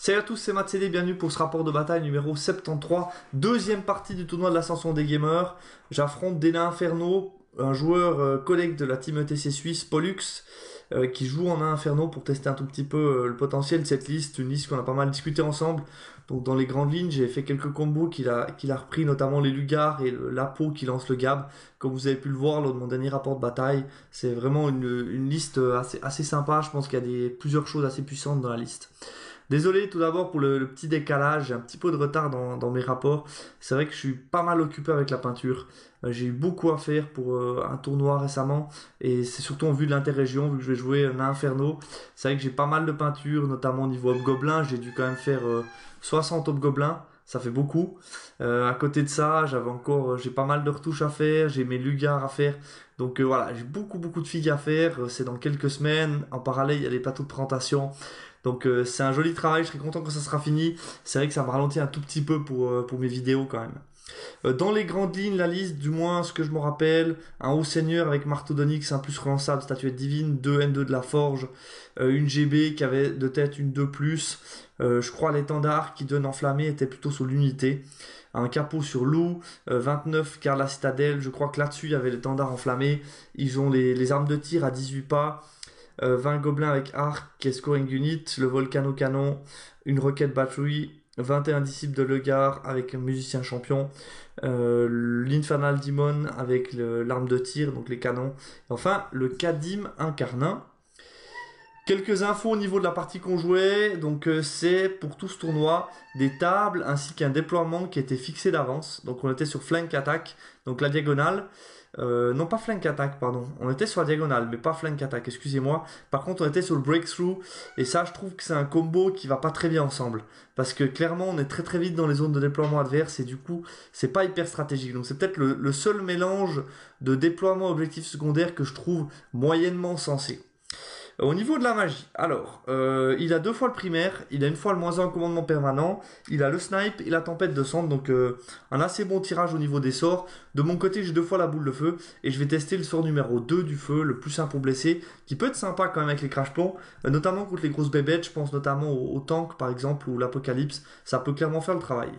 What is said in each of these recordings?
Salut à tous, c'est Matsede, bienvenue pour ce rapport de bataille numéro 73, deuxième partie du tournoi de l'ascension des gamers. J'affronte Dena Inferno, un joueur collègue de la team ETC Suisse, Pollux, qui joue en Inferno pour tester un tout petit peu le potentiel de cette liste, une liste qu'on a pas mal discuté ensemble. Donc dans les grandes lignes, j'ai fait quelques combos qu'il a repris, notamment les Lugar et l'Apo qui lance le Gab. Comme vous avez pu le voir lors de mon dernier rapport de bataille, c'est vraiment une liste assez sympa. Je pense qu'il y a plusieurs choses assez puissantes dans la liste. Désolé tout d'abord pour le petit décalage, j'ai un petit peu de retard dans mes rapports. C'est vrai que je suis pas mal occupé avec la peinture. J'ai eu beaucoup à faire pour un tournoi récemment et c'est surtout en vue de l'interrégion, vu que je vais jouer un Inferno. C'est vrai que j'ai pas mal de peinture, notamment au niveau Hobgoblin. J'ai dû quand même faire 60 Hobgoblins, ça fait beaucoup. À côté de ça, j'ai pas mal de retouches à faire, j'ai mes Lugar à faire. Donc voilà, j'ai beaucoup de figues à faire. C'est dans quelques semaines. En parallèle, il y a les plateaux de présentation. Donc c'est un joli travail, je serai content quand ça sera fini. C'est vrai que ça me ralentit un tout petit peu pour mes vidéos quand même. Dans les grandes lignes, la liste, du moins ce que je me rappelle, un haut seigneur avec marteau d'onyx, un plus relançable, statuette divine, 2 N2 de la forge, une GB qui avait de tête une 2+, je crois l'étendard qui donne enflammé était plutôt sur l'unité. Un capot sur loup, 29 car la citadelle, je crois que là-dessus il y avait l'étendard enflammé. Ils ont les armes de tir à 18 pas. 20 gobelins avec arc et scoring unit, le volcano canon, une roquette battery, 21 disciples de Legar avec un musicien champion, l'infernal demon avec l'arme de tir, donc les canons, et enfin le Kadim incarnin. Quelques infos au niveau de la partie qu'on jouait, donc c'est pour tout ce tournoi des tables ainsi qu'un déploiement qui était fixé d'avance, donc on était sur flank attack, donc la diagonale. Non pas flank attack, pardon. On était sur la diagonale, mais pas flank attack, excusez-moi. Par contre, on était sur le breakthrough. Et ça, je trouve que c'est un combo qui va pas très bien ensemble. Parce que clairement, on est très vite dans les zones de déploiement adverses. Et du coup, c'est pas hyper stratégique. Donc c'est peut-être le seul mélange de déploiement objectif secondaire que je trouve moyennement sensé. Au niveau de la magie, alors, il a 2 fois le primaire, il a 1 fois le -1 en commandement permanent, il a le snipe et la tempête de cendre, donc un assez bon tirage au niveau des sorts. De mon côté, j'ai 2 fois la boule de feu, et je vais tester le sort numéro 2 du feu, le plus simple pour blesser, qui peut être sympa quand même avec les crash plombs, notamment contre les grosses bébêtes, je pense notamment au tank par exemple, ou l'apocalypse, ça peut clairement faire le travail.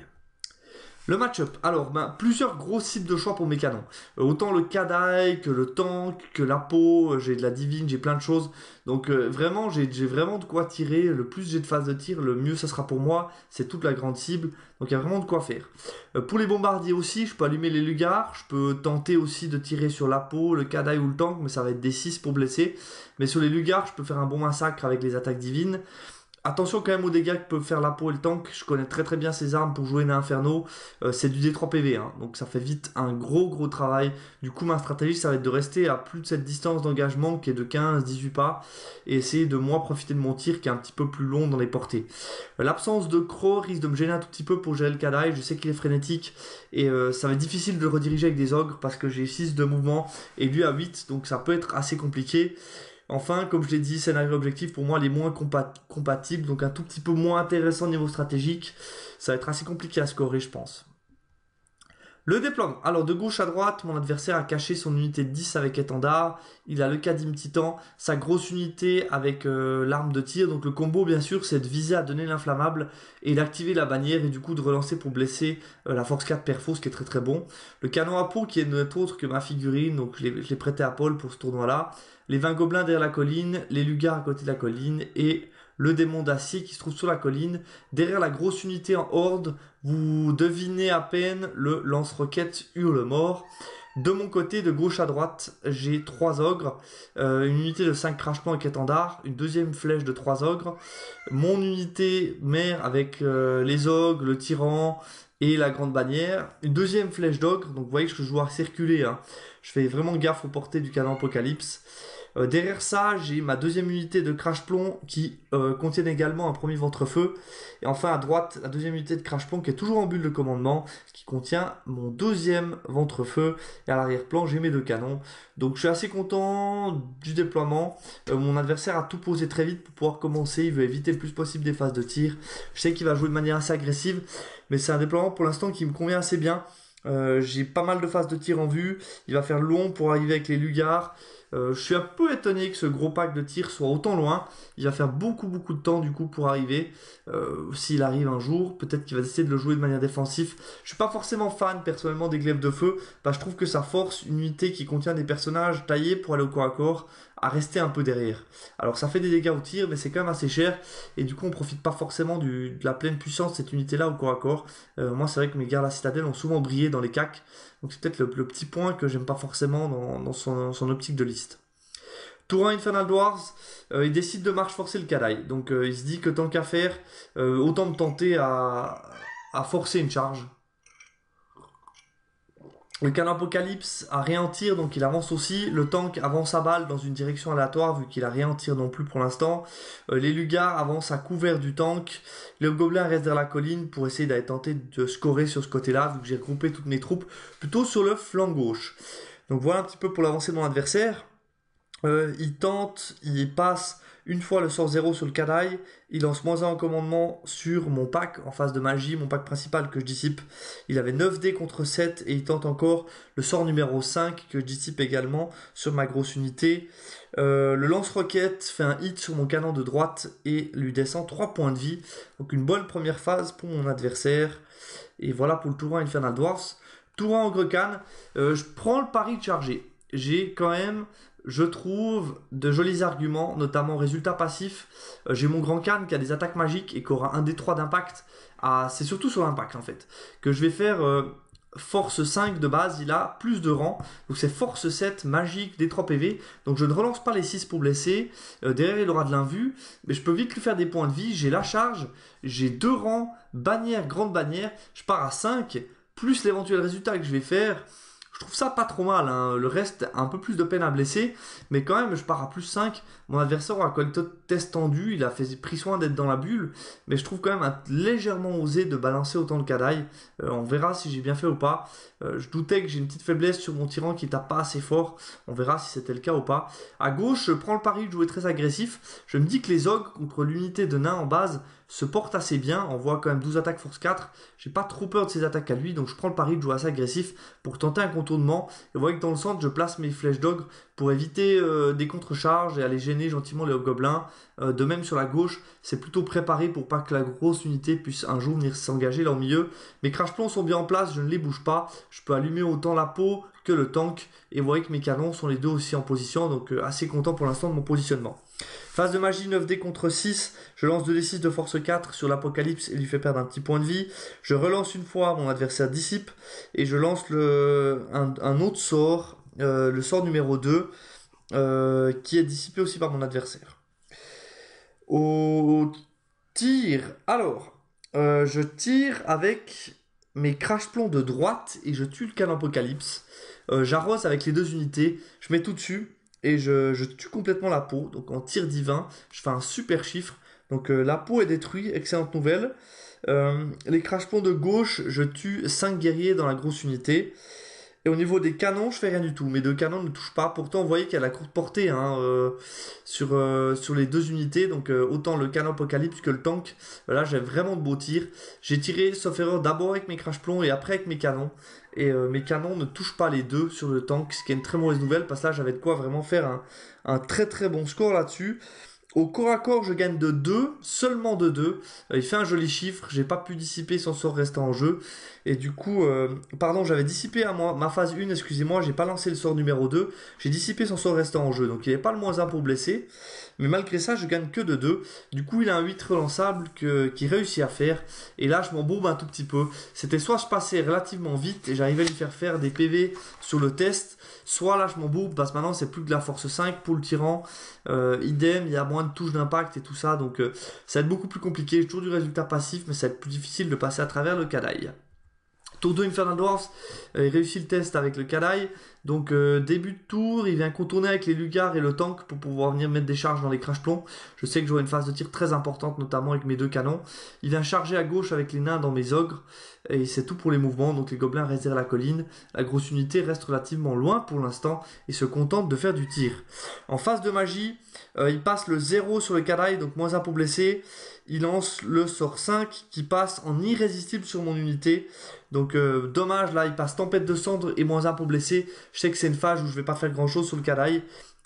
Le match-up, alors plusieurs grosses cibles de choix pour mes canons. Autant le Kadai que le tank, que la peau, j'ai de la divine, j'ai plein de choses. Donc vraiment, j'ai vraiment de quoi tirer. Le plus j'ai de phase de tir, le mieux ça sera pour moi. C'est toute la grande cible, donc il y a vraiment de quoi faire. Pour les bombardiers aussi, je peux allumer les Lugar. Je peux tenter aussi de tirer sur la peau, le Kadai ou le tank, mais ça va être des 6 pour blesser. Mais sur les Lugar, je peux faire un bon massacre avec les attaques divines. Attention quand même aux dégâts que peuvent faire la peau et le tank, je connais très bien ces armes pour jouer un Inferno, c'est du D3 PV, hein, donc ça fait vite un gros travail. Du coup ma stratégie ça va être de rester à plus de cette distance d'engagement qui est de 15-18 pas, et essayer de moi profiter de mon tir qui est un petit peu plus long dans les portées. L'absence de Crow risque de me gêner un tout petit peu pour gérer le Kadai, je sais qu'il est frénétique, et ça va être difficile de le rediriger avec des ogres, parce que j'ai 6 de mouvement, et lui a 8, donc ça peut être assez compliqué. Enfin, comme je l'ai dit, scénario objectif pour moi les moins compatibles, donc un tout petit peu moins intéressant au niveau stratégique. Ça va être assez compliqué à scorer, je pense. Le déploiement. Alors de gauche à droite, mon adversaire a caché son unité de 10 avec étendard. Il a le Kadim Titan, sa grosse unité avec l'arme de tir. Donc le combo bien sûr c'est de viser à donner l'inflammable et d'activer la bannière et du coup de relancer pour blesser la force 4 perfo, ce qui est très bon. Le canon à peau qui est net autre que ma figurine, donc je l'ai prêté à Paul pour ce tournoi là. Les 20 gobelins derrière la colline, les Lugar à côté de la colline et le démon d'acier qui se trouve sur la colline. Derrière la grosse unité en horde, vous devinez à peine le lance-roquette Hurle-Mort. De mon côté, de gauche à droite, j'ai 3 ogres, une unité de 5 crachements avec étendard, une deuxième flèche de 3 ogres, mon unité mère avec les ogres, le tyran et la grande bannière, une deuxième flèche d'ogre, donc vous voyez que je joue à circuler, hein. Je fais vraiment gaffe aux portées du canon Apocalypse. Derrière ça, j'ai ma deuxième unité de crash plomb qui contient également un premier ventre-feu. Et enfin à droite, la deuxième unité de crash plomb qui est toujours en bulle de commandement, qui contient mon deuxième ventre-feu. Et à l'arrière-plan, j'ai mes 2 canons. Donc je suis assez content du déploiement. Mon adversaire a tout posé très vite pour pouvoir commencer. Il veut éviter le plus possible des phases de tir. Je sais qu'il va jouer de manière assez agressive, mais c'est un déploiement pour l'instant qui me convient assez bien. J'ai pas mal de phases de tir en vue. Il va faire long pour arriver avec les Lugar. Je suis un peu étonné que ce gros pack de tir soit autant loin. Il va faire beaucoup de temps du coup pour arriver. S'il arrive un jour, peut-être qu'il va essayer de le jouer de manière défensive. Je suis pas forcément fan personnellement des glaives de feu. Je trouve que ça force une unité qui contient des personnages taillés pour aller au corps à corps à rester un peu derrière. Alors ça fait des dégâts au tir, mais c'est quand même assez cher. Et du coup, on profite pas forcément de la pleine puissance de cette unité-là au corps à corps. Moi, c'est vrai que mes gardes à la citadelle ont souvent brillé dans les CAC. Donc c'est peut-être le petit point que j'aime pas forcément dans son optique de liste. Tour 1 Infernal Dwarves, il décide de marche forcer le Kadai. Donc il se dit que tant qu'à faire, autant me tenter à forcer une charge. Le canon Apocalypse a rien en tir, donc il avance aussi. Le tank avance à balle dans une direction aléatoire, vu qu'il a rien en tir non plus pour l'instant. Les Lugars avancent à couvert du tank. Les Gobelins restent derrière la colline pour essayer d'aller tenter de scorer sur ce côté-là, vu que j'ai regroupé toutes mes troupes plutôt sur le flanc gauche. Donc voilà un petit peu pour l'avancée de mon adversaire. Il passe une fois le sort 0 sur le Kadai, il lance -1 en commandement sur mon pack en phase de magie, mon pack principal que je dissipe. Il avait 9 dés contre 7 et il tente encore le sort numéro 5 que je dissipe également sur ma grosse unité. Le lance-roquette fait un hit sur mon canon de droite et lui descend 3 points de vie. Donc une bonne première phase pour mon adversaire. Et voilà pour le tour 1 Infernal Dwarfs. Tour 1 Ogre Khan, je prends le pari de charger. J'ai quand même, je trouve, de jolis arguments, notamment résultat passif. J'ai mon Grand Khan qui a des attaques magiques et qui aura un des 3 d'impact. C'est surtout sur l'impact en fait. Que je vais faire force 5 de base, il a plus de rang. Donc c'est force 7, magique, des 3 PV. Donc je ne relance pas les 6 pour blesser. Derrière il aura de l'invu. Mais je peux vite lui faire des points de vie. J'ai la charge, j'ai 2 rangs, bannière, grande bannière. Je pars à 5, plus l'éventuel résultat que je vais faire. Je trouve ça pas trop mal, hein. Le reste, un peu plus de peine à blesser, mais quand même, je pars à plus 5. Mon adversaire aura quand même test tendu, il a pris soin d'être dans la bulle, mais je trouve quand même légèrement osé de balancer autant le Kadai. On verra si j'ai bien fait ou pas. Je doutais que j'ai une petite faiblesse sur mon tyran qui tape pas assez fort. On verra si c'était le cas ou pas. À gauche, je prends le pari de jouer très agressif. Je me dis que les ogres contre l'unité de nains en base se portent assez bien. On voit quand même 12 attaques force 4. J'ai pas trop peur de ces attaques à lui, donc je prends le pari de jouer assez agressif pour tenter un contournement. Et vous voyez que dans le centre, je place mes flèches d'ogre pour éviter des contre-charges et aller gêner gentiment les gobelins. De même sur la gauche, c'est plutôt préparé pour pas que la grosse unité puisse un jour venir s'engager là au milieu. Mes crash-plombs sont bien en place, je ne les bouge pas. Je peux allumer autant la peau que le tank. Et vous voyez que mes canons sont les deux aussi en position, donc assez content pour l'instant de mon positionnement. Phase de magie 9D contre 6, je lance 2D6 de force 4 sur l'Apocalypse et lui fait perdre un petit point de vie. Je relance une fois, mon adversaire dissipe et je lance un autre sort, le sort numéro 2, qui est dissipé aussi par mon adversaire. Au tir, alors, je tire avec mes crash-plombs de droite et je tue le canon Apocalypse. J'arrose avec les 2 unités, je mets tout dessus. Et je tue complètement la peau. Donc en tir divin, je fais un super chiffre. Donc la peau est détruite, excellente nouvelle. Les crash-plombs de gauche, je tue 5 guerriers dans la grosse unité. Et au niveau des canons, je fais rien du tout. Mes 2 canons ne touchent pas. Pourtant, vous voyez qu'il y a la courte portée sur les 2 unités. Donc autant le canon Apocalypse que le tank. Là, j'ai vraiment de beaux tirs. J'ai tiré, sauf erreur, d'abord avec mes crash-plombs et après avec mes canons. Et mes canons ne touchent pas les 2 sur le tank, ce qui est une très mauvaise nouvelle, parce que là j'avais de quoi vraiment faire un très très bon score là-dessus. Au corps à corps, je gagne de 2, seulement de 2. Il fait un joli chiffre, j'ai pas pu dissiper son sort restant en jeu. Et du coup, pardon, j'avais dissipé à ma phase 1, excusez-moi, j'ai pas lancé le sort numéro 2. J'ai dissipé son sort restant en jeu, donc il n'est pas le -1 pour blesser. Mais malgré ça, je gagne que de 2. Du coup, il a un 8 relançable qu'il réussit à faire. Et là, je m'embourbe un tout petit peu. C'était soit je passais relativement vite et j'arrivais à lui faire des PV sur le test, soit là, je m'embourbe parce que maintenant, c'est plus que de la force 5 pour le tyran. Idem, il y a moins de touches d'impact et tout ça. Donc, ça va être beaucoup plus compliqué. J'ai toujours du résultat passif, mais ça va être plus difficile de passer à travers le Kadai. Tour 2 Infernal Dwarfs, il réussit le test avec le Kadai. Donc début de tour, il vient contourner avec les Lugars et le tank pour pouvoir venir mettre des charges dans les crash-plombs. Je sais que j'aurai une phase de tir très importante, notamment avec mes 2 canons. Il vient charger à gauche avec les nains dans mes ogres. Et c'est tout pour les mouvements. Donc les gobelins restent derrière la colline. La grosse unité reste relativement loin pour l'instant et se contente de faire du tir. En phase de magie, il passe le 0 sur le Kadai, donc -1 pour blesser. Il lance le sort 5 qui passe en irrésistible sur mon unité. Donc dommage, là il passe tempête de cendres et -1 pour blesser. Je sais que c'est une phase où je vais pas faire grand chose sur le Kadai.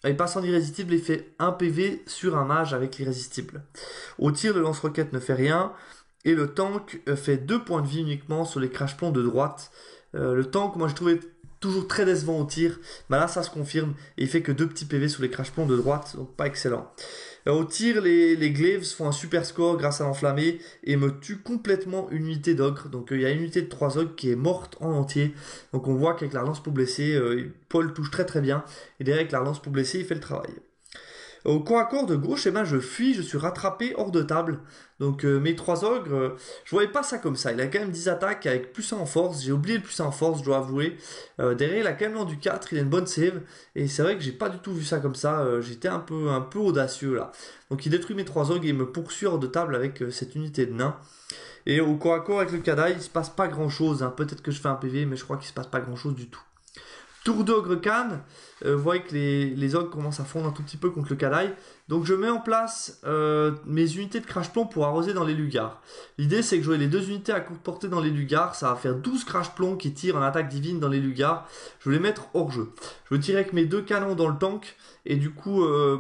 il passe en irrésistible et fait 1 PV sur un mage avec l'irrésistible. Au tir, le lance-roquette ne fait rien. Et le tank fait 2 points de vie uniquement sur les crash-plombs de droite. Le tank, moi je trouvais toujours très décevant au tir. Mais là ça se confirme. Et il fait que 2 petits PV sur les crash-plombs de droite. Donc pas excellent. Au tir, les Glaives font un super score grâce à l'enflammé. Et me tuent complètement une unité d'ogre. Donc il y a une unité de 3 ogres qui est morte en entier. Donc on voit qu'avec la relance pour blesser, Paul touche très très bien. Et derrière avec la relance pour blesser, il fait le travail. Au corps à corps de gauche, eh ben, je fuis, je suis rattrapé hors de table. Donc mes 3 ogres, je voyais pas ça comme ça. Il a quand même 10 attaques avec plus 1 en force. J'ai oublié le plus 1 en force, je dois avouer. Derrière, il a quand même l'an du 4, il a une bonne save. Et c'est vrai que j'ai pas du tout vu ça comme ça. J'étais un peu audacieux là. Donc il détruit mes 3 ogres et il me poursuit hors de table avec cette unité de nain. Et au corps à corps avec le Kadai, il se passe pas grand chose. Hein. Peut-être que je fais un PV, mais je crois qu'il se passe pas grand chose du tout. Tour d'ogre Khan, vous voyez que les ogres commencent à fondre un tout petit peu contre le Kadai. Donc je mets en place mes unités de crash plomb pour arroser dans les lugars. L'idée c'est que j'aurai les 2 unités à courte portée dans les lugars. Ça va faire 12 crash plomb qui tirent en attaque divine dans les lugars. Je vais les mettre hors jeu. Je vais tirer avec mes 2 canons dans le tank. Et du coup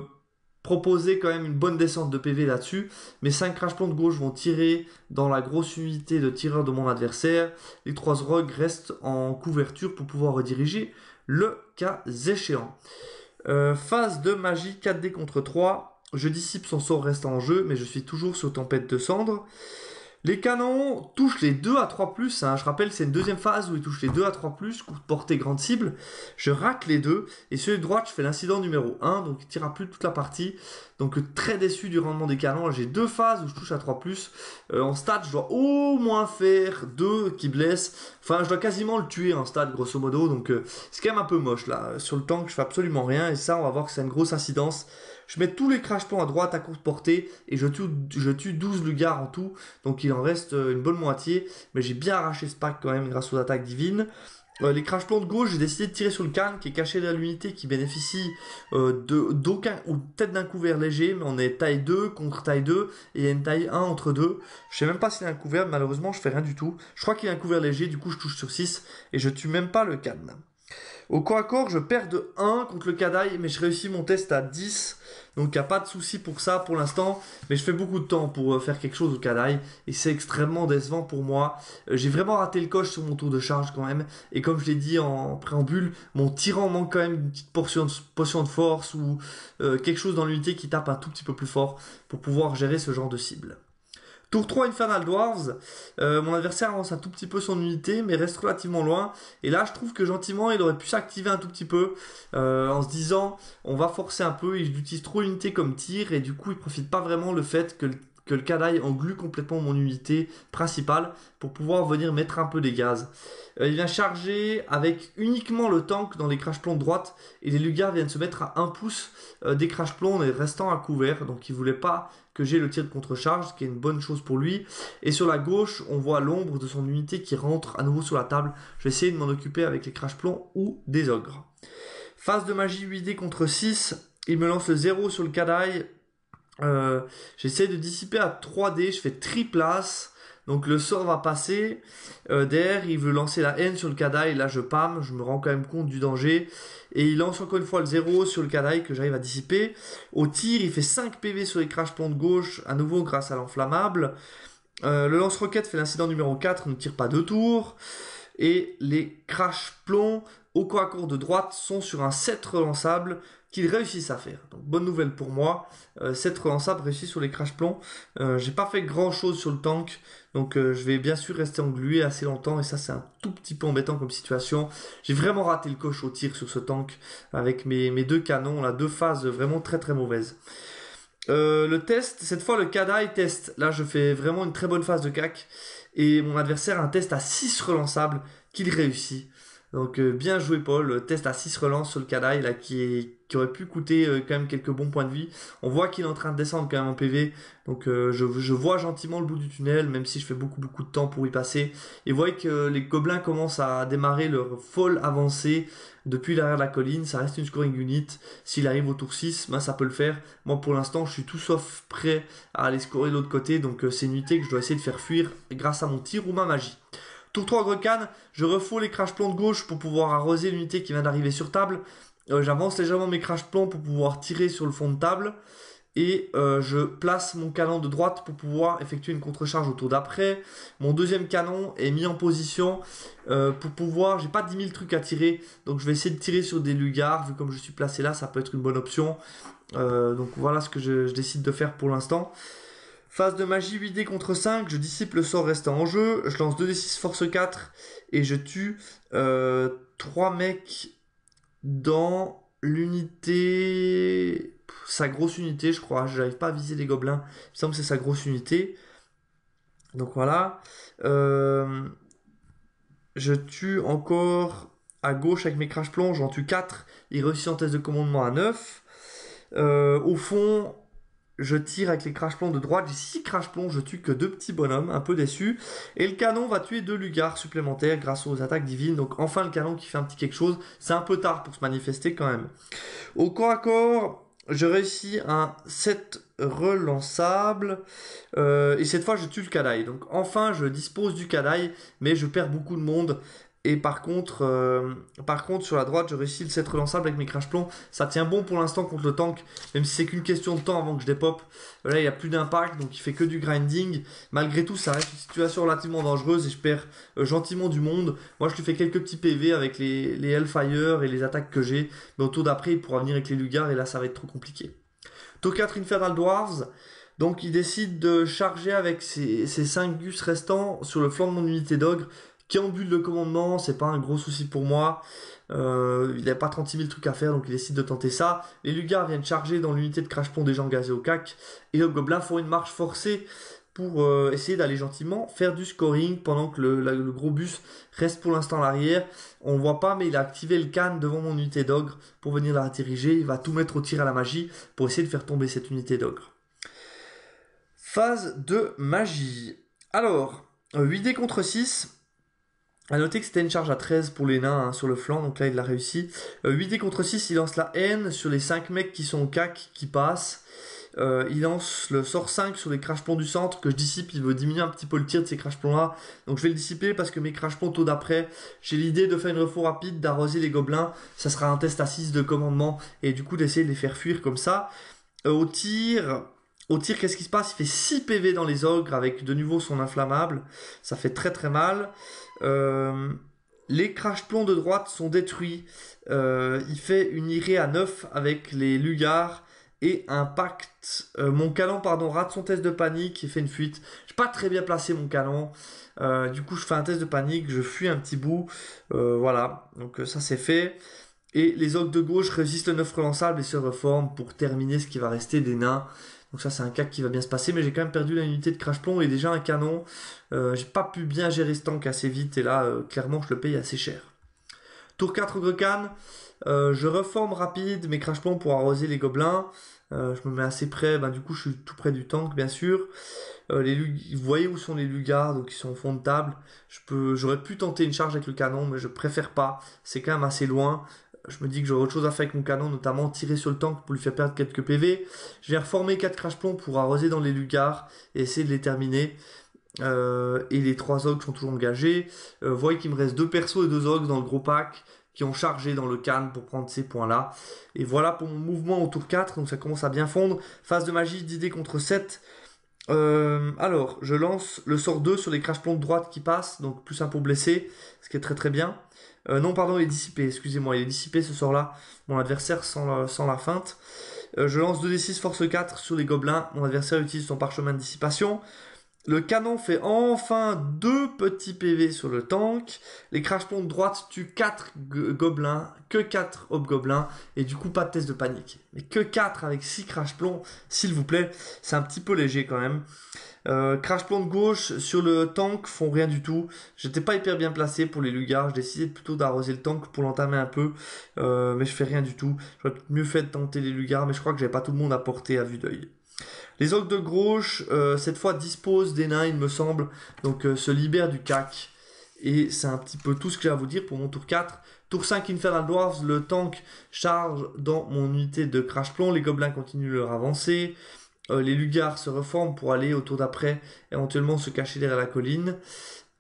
proposer quand même une bonne descente de PV là-dessus. Mes 5 crash plombs de gauche vont tirer dans la grosse unité de tireur de mon adversaire. Les 3 rogues restent en couverture pour pouvoir rediriger le cas échéant. Phase de magie 4D contre 3. Je dissipe, son sort reste en jeu, mais je suis toujours sur tempête de cendres. Les canons touchent les 2 à 3+, hein. Je rappelle, c'est une deuxième phase où ils touchent les 2 à 3+, coup de portée grande cible. Je racle les 2, et celui de droite, je fais l'incident numéro 1, donc il ne tirera plus toute la partie. Donc très déçu du rendement des canons. J'ai 2 phases où je touche à 3+. En stat, je dois au moins faire 2 qui blessent. Enfin, je dois quasiment le tuer en stat, grosso modo. Donc c'est quand même un peu moche, là. Sur le tank, je fais absolument rien, et ça, on va voir que c'est une grosse incidence. Je mets tous les crash plombs à droite à courte portée et je tue 12 lugars en tout. Donc il en reste une bonne moitié. Mais j'ai bien arraché ce pack quand même grâce aux attaques divines. Les crash plombs de gauche, j'ai décidé de tirer sur le Khan qui est caché derrière l'unité qui bénéficie d'aucun ou peut-être d'un couvert léger. Mais on est taille 2 contre taille 2 et il y a une taille 1 entre deux. Je sais même pas s'il a un couvert, malheureusement je fais rien du tout. Je crois qu'il y a un couvert léger, du coup je touche sur 6 et je tue même pas le Khan. Au corps à corps, je perds de 1 contre le Kadai, mais je réussis mon test à 10. Donc il n'y a pas de souci pour ça pour l'instant. Mais je fais beaucoup de temps pour faire quelque chose au Kadai. Et c'est extrêmement décevant pour moi. J'ai vraiment raté le coche sur mon tour de charge quand même. Et comme je l'ai dit en préambule, mon tyran manque quand même une petite potion de force ou quelque chose dans l'unité qui tape un tout petit peu plus fort pour pouvoir gérer ce genre de cible. Tour 3 Infernal Dwarves, mon adversaire avance un tout petit peu son unité mais reste relativement loin et là je trouve que gentiment il aurait pu s'activer un tout petit peu en se disant on va forcer un peu, il utilise trop l'unité comme tir et du coup il profite pas vraiment le fait que le Kadai englue complètement mon unité principale pour pouvoir venir mettre un peu des gaz. Il vient charger avec uniquement le tank dans les crash plombs de droite et les lugars viennent se mettre à 1 pouce des crash plombs et restant à couvert, donc il voulait pas que j'ai le tir de contre-charge, ce qui est une bonne chose pour lui. Et sur la gauche, on voit l'ombre de son unité qui rentre à nouveau sur la table. Je vais essayer de m'en occuper avec les crash plombs ou des ogres. Phase de magie 8D contre 6, il me lance le 0 sur le Kadai. J'essaie de dissiper à 3D, je fais triple as. Donc le sort va passer. Derrière, il veut lancer la haine sur le Kadai. Là, je pam, je me rends quand même compte du danger. Et il lance encore une fois le 0 sur le Kadai que j'arrive à dissiper. Au tir, il fait 5 PV sur les crash plombs de gauche, à nouveau grâce à l'enflammable. Le lance-roquette fait l'incident numéro 4, ne tire pas 2 tours. Et les crash plombs au corps à corps de droite sont sur un 7 relançable qu'ils réussissent à faire. Donc bonne nouvelle pour moi, 7 relançables réussis sur les crash plombs. J'ai pas fait grand chose sur le tank, donc je vais bien sûr rester englué assez longtemps et ça c'est un tout petit peu embêtant comme situation. J'ai vraiment raté le coche au tir sur ce tank avec mes 2 canons, là 2 phases vraiment très très mauvaises. Le test, cette fois le Kadai test, là je fais vraiment une très bonne phase de cac et mon adversaire a un test à 6 relançables qu'il réussit. Donc bien joué Paul, test à 6 relances sur le Kadai là, qui aurait pu coûter quand même quelques bons points de vie. On voit qu'il est en train de descendre quand même en PV, donc je vois gentiment le bout du tunnel, même si je fais beaucoup de temps pour y passer. Et vous voyez que les gobelins commencent à démarrer leur folle avancée depuis derrière la colline, ça reste une scoring unit. S'il arrive au tour 6, ben, ça peut le faire. Moi pour l'instant je suis tout sauf prêt à aller scorer de l'autre côté, donc c'est une unité que je dois essayer de faire fuir grâce à mon tir ou ma magie. Tour 3 Ogre-Khan, je refous les crash plombs de gauche pour pouvoir arroser l'unité qui vient d'arriver sur table. J'avance légèrement mes crash plombs pour pouvoir tirer sur le fond de table. Et je place mon canon de droite pour pouvoir effectuer une contre-charge au tour d'après. Mon deuxième canon est mis en position pour pouvoir... J'ai pas 10 000 trucs à tirer, donc je vais essayer de tirer sur des lugars. Vu comme je suis placé là, ça peut être une bonne option. Donc voilà ce que je décide de faire pour l'instant. Phase de magie 8D contre 5, je dissipe le sort restant en jeu. Je lance 2d6 force 4 et je tue 3 mecs dans l'unité... Sa grosse unité, je crois. Je n'arrive pas à viser les gobelins. Il me semble que c'est sa grosse unité. Donc voilà. Je tue encore à gauche avec mes crash plombs. J'en tue 4. Il réussit en test de commandement à 9. Au fond, je tire avec les crash plombs de droite. J'ai 6 crash plombs. Je tue que 2 petits bonhommes. Un peu déçu. Et le canon va tuer 2 lugars supplémentaires grâce aux attaques divines. Donc enfin le canon qui fait un petit quelque chose. C'est un peu tard pour se manifester quand même. Au corps à corps... Je réussis un 7 relançable et cette fois je tue le Kadai. Donc enfin je dispose du Kadai, mais je perds beaucoup de monde. Et par contre sur la droite je réussis le 7 relançable avec mes crash plombs. Ça tient bon pour l'instant contre le tank, même si c'est qu'une question de temps avant que je dépop. Là il n'y a plus d'impact, donc il fait que du grinding. Malgré tout ça reste une situation relativement dangereuse et je perds gentiment du monde. Moi je lui fais quelques petits PV avec les Hellfire et les attaques que j'ai. Mais au tour d'après il pourra venir avec les lugars et là ça va être trop compliqué. Tour 4 Infernal Dwarves. Donc il décide de charger avec ses 5 gus restants sur le flanc de mon unité d'ogre. Qui ambule le commandement, c'est pas un gros souci pour moi. Il n'a pas 36 000 trucs à faire, donc il décide de tenter ça. Les lugars viennent charger dans l'unité de crash pont des gens gazés au cac. Et les gobelins font une marche forcée pour essayer d'aller gentiment faire du scoring pendant que le gros bus reste pour l'instant à l'arrière. On voit pas, mais il a activé le canne devant mon unité d'ogre pour venir la diriger. Il va tout mettre au tir à la magie pour essayer de faire tomber cette unité d'ogre. Phase de magie. Alors, 8D contre 6. A noter que c'était une charge à 13 pour les nains sur le flanc, donc là il l'a réussi. 8D contre 6, il lance la haine sur les 5 mecs qui sont au cac, qui passent. Il lance le sort 5 sur les crash plombs du centre que je dissipe. Il veut diminuer un petit peu le tir de ces crash plombs là. Donc je vais le dissiper parce que mes crash plombs tôt d'après, j'ai l'idée de faire une refou rapide, d'arroser les gobelins. Ça sera un test à 6 de commandement et du coup d'essayer de les faire fuir comme ça. Au tir, qu'est-ce qui se passe? Il fait 6 PV dans les ogres avec de nouveau son inflammable. Ça fait très très mal. Les crash plombs de droite sont détruits. Il fait une irée à 9 avec les lugars et un pacte. Mon canon rate son test de panique et fait une fuite. J'ai pas très bien placé mon canon. Du coup je fais un test de panique, je fuis un petit bout. Voilà, donc ça c'est fait. Et les ogres de gauche résistent le 9 relançable et se reforment pour terminer ce qui va rester des nains. Donc ça c'est un cac qui va bien se passer, mais j'ai quand même perdu la unité de crash plomb et déjà un canon. J'ai pas pu bien gérer ce tank assez vite et là clairement je le paye assez cher. Tour 4 Ogre-Khan, je reforme rapide mes crash plombs pour arroser les gobelins. Je me mets assez près, du coup je suis tout près du tank bien sûr. Vous voyez où sont les lugars, donc ils sont au fond de table. J'aurais pu tenter une charge avec le canon, mais je préfère pas. C'est quand même assez loin. Je me dis que j'aurai autre chose à faire avec mon canon, notamment tirer sur le tank pour lui faire perdre quelques PV. Je viens reformer 4 crash plombs pour arroser dans les lugars et essayer de les terminer. Et les 3 ogres sont toujours engagés. Vous voyez qu'il me reste 2 persos et 2 ogres dans le gros pack qui ont chargé dans le canne pour prendre ces points-là. Et voilà pour mon mouvement au tour 4, donc ça commence à bien fondre. Phase de magie, 10D contre 7. Alors, je lance le sort 2 sur les crash plombs de droite qui passent, donc plus un pour blesser, ce qui est très très bien. Non, pardon, il est dissipé, excusez-moi, il est dissipé ce sort-là. Mon adversaire sans la feinte. Je lance 2d6 force 4 sur les gobelins. Mon adversaire utilise son parchemin de dissipation. Le canon fait enfin 2 petits PV sur le tank. Les crash plombs de droite tuent 4 gobelins, que 4 hobgoblins, et du coup pas de test de panique. Mais que 4 avec 6 crash plombs, s'il vous plaît, c'est un petit peu léger quand même. Crash plomb de gauche sur le tank font rien du tout. J'étais pas hyper bien placé pour les lugars. J'ai décidé plutôt d'arroser le tank pour l'entamer un peu. Mais je fais rien du tout. J'aurais peut-être mieux fait de tenter les lugars, mais je crois que j'avais pas tout le monde à porter à vue d'œil. Les ogres de gauche, cette fois disposent des nains, il me semble. Donc se libèrent du cac. Et c'est un petit peu tout ce que j'ai à vous dire pour mon tour 4. Tour 5 Infernal Dwarves, le tank charge dans mon unité de crash plomb. Les gobelins continuent leur avancée. Les lugars se reforment pour aller au tour d'après, éventuellement se cacher derrière la colline.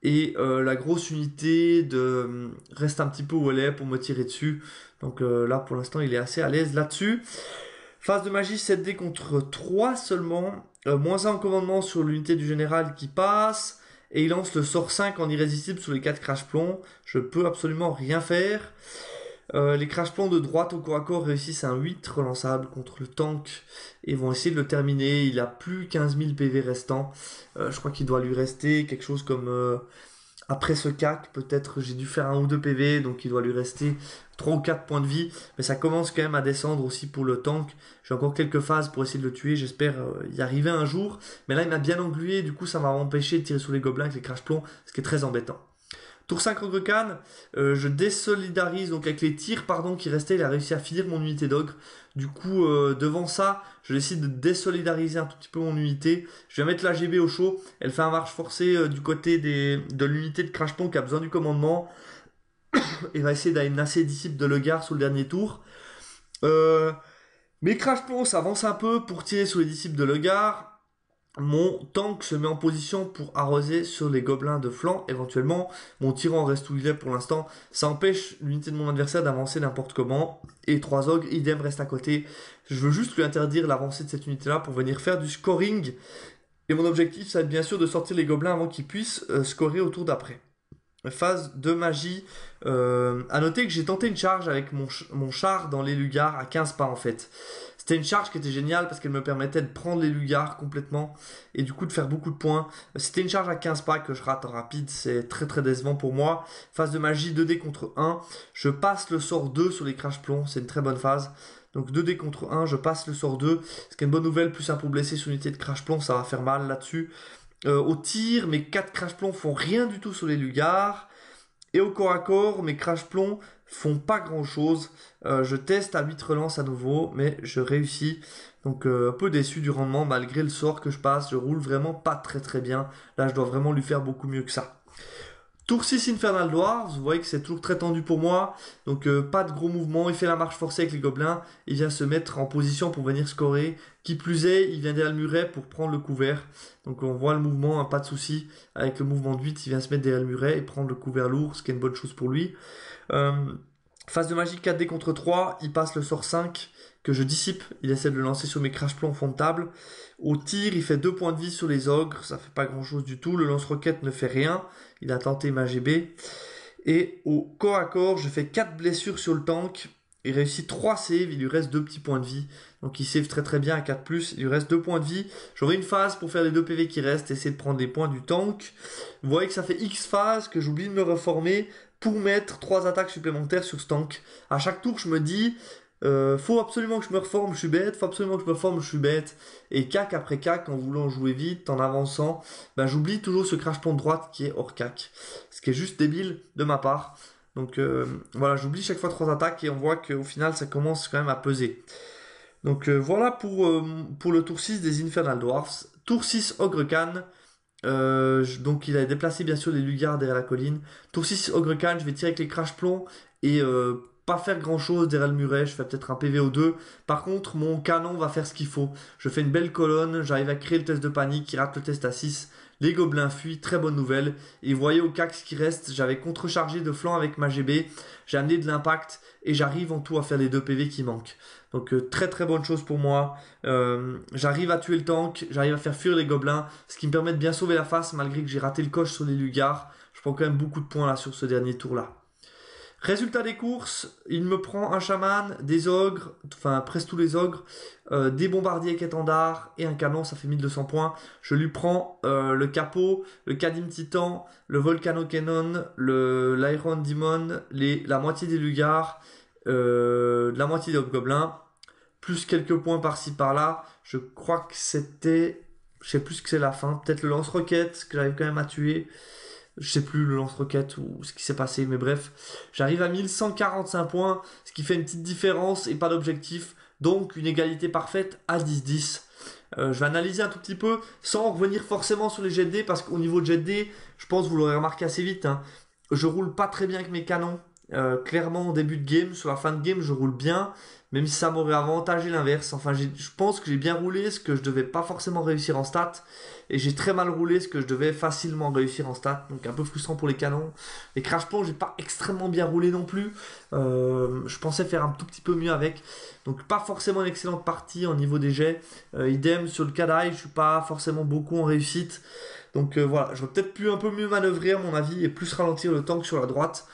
Et la grosse unité reste un petit peu où elle est pour me tirer dessus. Donc là, pour l'instant, il est assez à l'aise là-dessus. Phase de magie, 7D contre 3 seulement. Moins 1 en commandement sur l'unité du général qui passe. Et il lance le sort 5 en irrésistible sur les 4 crash-plombs. Je peux absolument rien faire. Les crash-plombs de droite au corps à corps réussissent un 8 relançable contre le tank. Et vont essayer de le terminer. Il a plus 15 000 PV restants. Je crois qu'il doit lui rester quelque chose comme... après ce cac, peut-être j'ai dû faire 1 ou 2 PV, donc il doit lui rester 3 ou 4 points de vie. Mais ça commence quand même à descendre aussi pour le tank. J'ai encore quelques phases pour essayer de le tuer, j'espère y arriver un jour. Mais là il m'a bien englué, du coup ça m'a empêché de tirer sur les gobelins avec les crash-plombs, ce qui est très embêtant. Tour 5 Ogre Khan, je désolidarise donc avec les tirs qui restaient, il a réussi à finir mon unité d'ogre. Du coup, devant ça, je décide de désolidariser un tout petit peu mon unité. Je vais mettre la GB au chaud, elle fait un marche forcée du côté de l'unité de Crashpon qui a besoin du commandement. Et va essayer d'aller nasser disciple de Legar sur le dernier tour. Mes Crashpon s'avancent un peu pour tirer sur les disciples de Legar. Mon tank se met en position pour arroser sur les gobelins de flanc, éventuellement. Mon tyran reste où il est pour l'instant. Ça empêche l'unité de mon adversaire d'avancer n'importe comment. Et 3 ogres, idem, reste à côté. Je veux juste lui interdire l'avancée de cette unité-là pour venir faire du scoring. Et mon objectif, ça va être bien sûr de sortir les gobelins avant qu'ils puissent scorer au tour d'après. Phase de magie. À noter que j'ai tenté une charge avec mon char dans les lugars à 15 pas en fait. C'était une charge qui était géniale parce qu'elle me permettait de prendre les lugars complètement et du coup de faire beaucoup de points. C'était une charge à 15 pas que je rate en rapide, c'est très très décevant pour moi. Phase de magie 2D contre 1, je passe le sort 2 sur les crash plombs, c'est une très bonne phase. Donc 2D contre 1, je passe le sort 2, ce qui est une bonne nouvelle, plus un pour blesser sur l'unité de crash plomb, ça va faire mal là-dessus. Au tir, mes 4 crash plombs font rien du tout sur les lugars. Et au corps à corps, mes crash plombs font pas grand chose. Je teste à 8 relances à nouveau, mais je réussis. Donc un peu déçu du rendement malgré le sort que je passe. Je roule vraiment pas très très bien. Là, je dois vraiment lui faire beaucoup mieux que ça. Tour 6 Infernal Dwarves, vous voyez que c'est toujours très tendu pour moi, donc pas de gros mouvements, il fait la marche forcée avec les gobelins, il vient se mettre en position pour venir scorer, qui plus est, il vient derrière le muret pour prendre le couvert, donc on voit le mouvement, hein, pas de souci, avec le mouvement de 8, il vient se mettre derrière le muret et prendre le couvert lourd, ce qui est une bonne chose pour lui. Phase de magie 4D contre 3, il passe le sort 5 que je dissipe, il essaie de le lancer sur mes crash plombs fond de table. Au tir, il fait 2 points de vie sur les ogres, ça fait pas grand chose du tout, le lance-roquette ne fait rien, il a tenté ma GB. Et au corps à corps, je fais 4 blessures sur le tank, il réussit 3 saves, il lui reste 2 petits points de vie. Donc il save très très bien à 4+, il lui reste 2 points de vie. J'aurai une phase pour faire les 2 PV qui restent, essayer de prendre les points du tank. Vous voyez que ça fait X phases que j'oublie de me reformer pour mettre 3 attaques supplémentaires sur ce tank. À chaque tour, je me dis... faut absolument que je me reforme, je suis bête, faut absolument que je me reforme, je suis bête. Et cac après cac, en voulant jouer vite, en avançant, ben j'oublie toujours ce crash pont de droite qui est hors cac. Ce qui est juste débile de ma part. Donc voilà, j'oublie chaque fois 3 attaques et on voit qu'au final ça commence quand même à peser. Donc voilà pour le tour 6 des Infernal Dwarfs. Tour 6 Ogre Khan. Donc il a déplacé bien sûr les lugars derrière la colline. Tour 6 Ogre Khan, je vais tirer avec les crash plombs et... pas faire grand chose derrière le muret, je fais peut-être un PVO2. Par contre, mon canon va faire ce qu'il faut. Je fais une belle colonne, j'arrive à créer le test de panique, qui rate le test à 6. Les gobelins fuient, très bonne nouvelle. Et vous voyez au cac ce qui reste, j'avais contrechargé de flanc avec ma GB, j'ai amené de l'impact et j'arrive en tout à faire les 2 PV qui manquent. Donc très très bonne chose pour moi. J'arrive à tuer le tank, j'arrive à faire fuir les gobelins, ce qui me permet de bien sauver la face malgré que j'ai raté le coche sur les lugars. Je prends quand même beaucoup de points là sur ce dernier tour là. Résultat des courses, il me prend un chaman, des ogres, enfin presque tous les ogres, des bombardiers avec étendard et un canon, ça fait 1200 points. Je lui prends le capot, le Kadim Titan, le Volcano Cannon, l'Iron Demon, la moitié des lugars, la moitié des hobgoblins, plus quelques points par-ci par-là. Je crois que c'était, je sais plus ce que c'est la fin, peut-être le lance-roquette que j'arrive quand même à tuer. Je sais plus le lance-roquette ou ce qui s'est passé, mais bref. J'arrive à 1145 points, ce qui fait une petite différence et pas d'objectif. Donc une égalité parfaite à 10-10. Je vais analyser un tout petit peu, sans revenir forcément sur les jets de dés, parce qu'au niveau de jet de dés, je pense que vous l'aurez remarqué assez vite, hein, je roule pas très bien avec mes canons. Clairement, en début de game, sur la fin de game, je roule bien, même si ça m'aurait avantagé l'inverse. Enfin, je pense que j'ai bien roulé ce que je devais pas forcément réussir en stats, et j'ai très mal roulé ce que je devais facilement réussir en stats. Donc un peu frustrant pour les canons. Les crash plombs, j'ai pas extrêmement bien roulé non plus. Je pensais faire un tout petit peu mieux avec. Donc pas forcément une excellente partie au niveau des jets. Idem sur le Kadai, je suis pas forcément beaucoup en réussite. Donc voilà, j'aurais peut-être pu un peu mieux manœuvrer à mon avis et plus ralentir le tank sur la droite.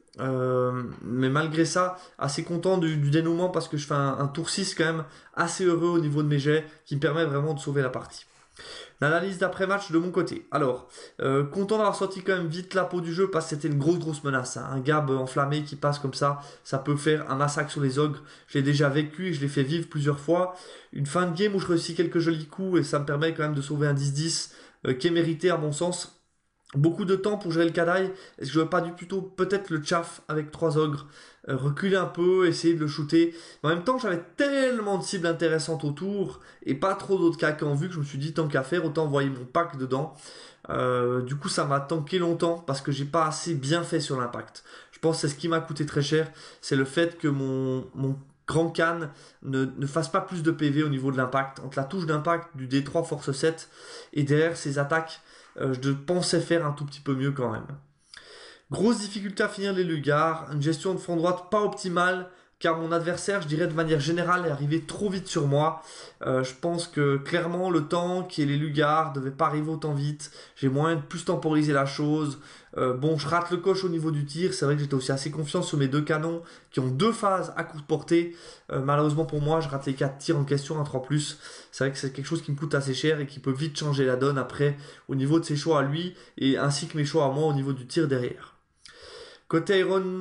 Mais malgré ça, assez content du dénouement parce que je fais un tour 6 quand même assez heureux au niveau de mes jets qui me permet vraiment de sauver la partie. L'analyse d'après-match de mon côté. Alors, content d'avoir sorti quand même vite la peau du jeu parce que c'était une grosse menace. Hein. Un Gab enflammé qui passe comme ça peut faire un massacre sur les ogres. Je l'ai déjà vécu et je l'ai fait vivre plusieurs fois. Une fin de game où je réussis quelques jolis coups et ça me permet quand même de sauver un 10-10 qui est mérité à mon sens. Beaucoup de temps pour gérer le Kadai. Est-ce que j'aurais pas dû plutôt peut-être le chaff avec 3 ogres, reculer un peu, essayer de le shooter. Mais en même temps, j'avais tellement de cibles intéressantes autour et pas trop d'autres cacs en vue que je me suis dit tant qu'à faire, autant envoyer mon pack dedans. Du coup, ça m'a tanké longtemps parce que j'ai pas assez bien fait sur l'impact. Je pense que c'est ce qui m'a coûté très cher. C'est le fait que mon grand can ne fasse pas plus de PV au niveau de l'impact. Entre la touche d'impact du D3 Force 7 et derrière ses attaques, je pensais faire un tout petit peu mieux quand même. Grosse difficulté à finir les Lugars, une gestion de front droite pas optimale, car mon adversaire, je dirais de manière générale, est arrivé trop vite sur moi. Je pense que clairement le tank et les Lugars ne devaient pas arriver autant vite. J'ai moyen de plus temporiser la chose. Bon, je rate le coche au niveau du tir. C'est vrai que j'étais aussi assez confiant sur mes deux canons qui ont 2 phases à courte portée. Malheureusement pour moi, je rate les 4 tirs en question, un 3+. C'est vrai que c'est quelque chose qui me coûte assez cher et qui peut vite changer la donne après au niveau de ses choix à lui et ainsi que mes choix à moi au niveau du tir derrière. Côté Iron,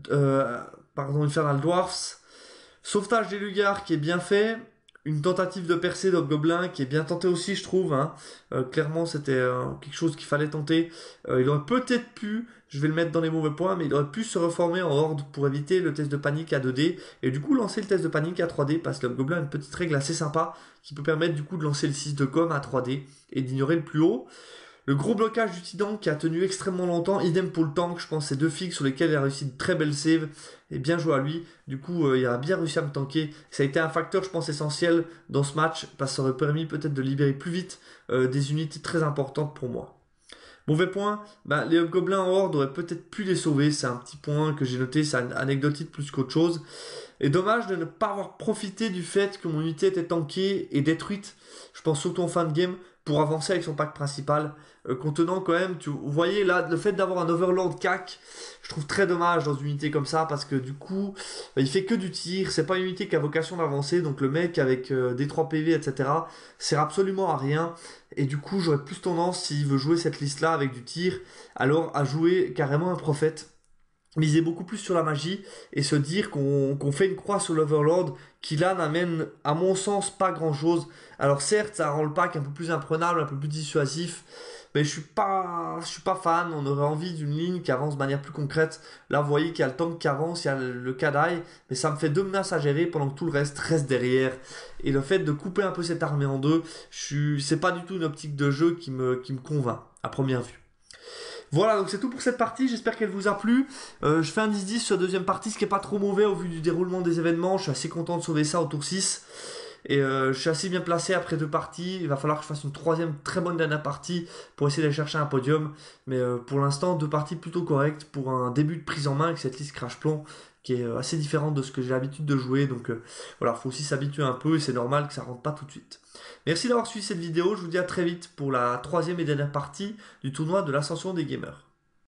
Infernal Dwarfs, sauvetage des Lugars qui est bien fait, une tentative de percée d'Hobgoblin qui est bien tentée aussi, je trouve. Hein. Clairement, c'était quelque chose qu'il fallait tenter. Il aurait peut-être pu, je vais le mettre dans les mauvais points, mais il aurait pu se reformer en horde pour éviter le test de panique à 2D et du coup lancer le test de panique à 3D parce que l'Hobgoblin a une petite règle assez sympa qui peut permettre du coup de lancer le 6 de com à 3D et d'ignorer le plus haut. Le gros blocage du Titan qui a tenu extrêmement longtemps, idem pour le tank, je pense c'est 2 figues sur lesquelles il a réussi de très belles saves et bien joué à lui. Du coup, il a bien réussi à me tanker. Ça a été un facteur, je pense, essentiel dans ce match parce que ça aurait permis peut-être de libérer plus vite des unités très importantes pour moi. Mauvais point, les Hobgoblins en horde auraient peut-être pu les sauver, c'est un petit point que j'ai noté, c'est anecdotique plus qu'autre chose. Et dommage de ne pas avoir profité du fait que mon unité était tankée et détruite, je pense surtout en fin de game, pour avancer avec son pack principal, contenant quand même, vous voyez là, le fait d'avoir un Overlord CAC, je trouve très dommage dans une unité comme ça, parce que du coup, il fait que du tir, c'est pas une unité qui a vocation d'avancer, donc le mec avec des 3 PV, etc., sert absolument à rien, et du coup, j'aurais plus tendance, s'il veut jouer cette liste-là avec du tir, alors à jouer carrément un prophète. Miser beaucoup plus sur la magie et se dire qu'on fait une croix sur l'Overlord qui là n'amène à mon sens pas grand chose. Alors certes ça rend le pack un peu plus imprenable, un peu plus dissuasif, mais je suis pas fan. On aurait envie d'une ligne qui avance de manière plus concrète. Là vous voyez qu'il y a le tank qui avance, il y a le Kadai, mais ça me fait 2 menaces à gérer pendant que tout le reste reste derrière. Et le fait de couper un peu cette armée en deux, c'est pas du tout une optique de jeu qui me convainc à première vue. Voilà, donc c'est tout pour cette partie, j'espère qu'elle vous a plu. Je fais un 10-10 sur la deuxième partie, ce qui n'est pas trop mauvais au vu du déroulement des événements. Je suis assez content de sauver ça au tour 6. Et je suis assez bien placé après 2 parties. Il va falloir que je fasse une 3e très bonne dernière partie pour essayer d'aller chercher un podium. Mais pour l'instant, 2 parties plutôt correctes pour un début de prise en main avec cette liste Crash Plomb qui est assez différente de ce que j'ai l'habitude de jouer. Donc voilà, il faut aussi s'habituer un peu et c'est normal que ça rentre pas tout de suite. Merci d'avoir suivi cette vidéo, je vous dis à très vite pour la 3e et dernière partie du tournoi de l'Ascension des Gamers.